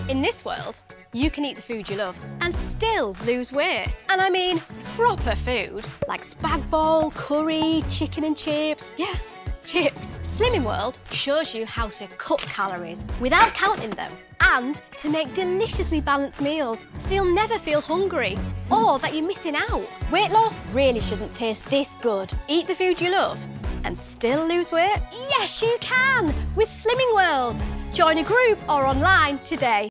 In this world, you can eat the food you love and still lose weight. And I mean proper food, like spag bol, curry, chicken and chips. Yeah, chips. Slimming World shows you how to cut calories without counting them and to make deliciously balanced meals so you'll never feel hungry or that you're missing out. Weight loss really shouldn't taste this good. Eat the food you love and still lose weight? Yes, you can with Slimming World. Join a group or online today.